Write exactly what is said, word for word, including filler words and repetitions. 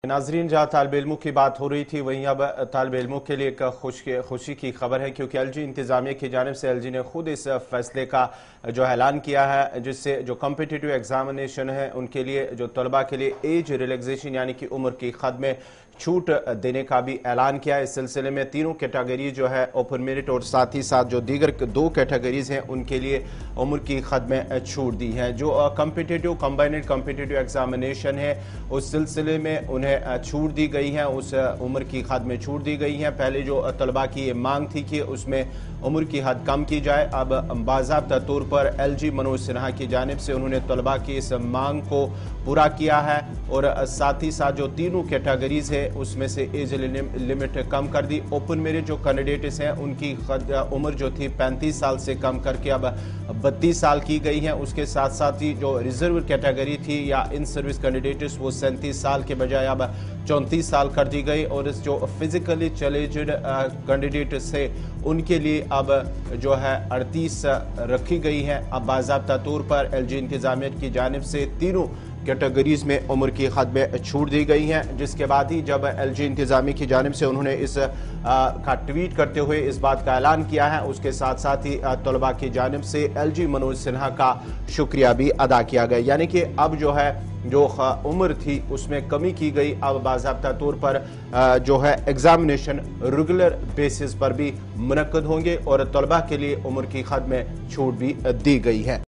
नाजरीन, जहाँ तालिब इल्मों की बात हो रही थी वहीं अब तालिब इल्मों के लिए एक खुश खुशी की खबर है, क्योंकि एल जी इंतजामिया की जानिब से एल जी ने खुद इस फैसले का जो ऐलान किया है, जिससे जो कम्पिटिटिव एग्जामिनेशन है उनके लिए, जो तलबा के लिए एज रिलैक्सेशन यानी कि उम्र की खद में छूट देने का भी ऐलान किया है। इस सिलसिले में तीनों कैटेगरी जो है ओपन मेरिट और साथ ही साथ जो दीगर दो कैटेगरीज हैं उनके लिए उम्र की खद में छूट दी है। जो कम्पिटिटिव कम्बाइंड कम्पिटिटिव एग्जामिनेशन है उस सिलसिले में उन्हें छूट दी गई है, उस उम्र की हद में छूट दी गई है। पहले जो तलबा की ये मांग थी कि उसमें उम्र की हद कम की जाए, अब बाज़ाब्ता तौर पर एल जी मनोज सिन्हा की जानिब से उन्होंने तलबा की इस मांग को पूरा किया है और साथ ही साथ जो तीनों कैटेगरीज है उसमें से एज लिमिट कम कर दी। ओपन मेरिट जो कैंडिडेट्स हैं उनकी उम्र जो थी पैंतीस साल से कम करके अब बत्तीस साल की गई है। उसके साथ साथ ही जो रिजर्व कैटेगरी थी या इन सर्विस कैंडिडेट्स वो सैंतीस साल के बजाय अब चौंतीस साल कर दी गई और जो फिजिकली चैलेंज्ड कैंडिडेट्स है उनके लिए अब जो है अड़तीस रखी गई है। अब बाज़ाब्ता तौर पर एल जी इंतजामिया की जानिब से तीनों कैटेगरीज में उम्र की हद में छूट दी गई है, जिसके बाद ही जब एल जी इंतजामिया की जानिब से उन्होंने इस आ, का ट्वीट करते हुए इस बात का ऐलान किया है, उसके साथ साथ ही तलबा की जानिब से एल जी मनोज सिन्हा का शुक्रिया भी अदा किया गया। यानी कि अब जो है जो उम्र थी उसमें कमी की गई, अब बाज़ाब्ता तौर पर जो है एग्जामिनेशन रेगुलर बेसिस पर भी मुनक्कद होंगे और तलबा के लिए उम्र की हद में छूट भी दी गई है।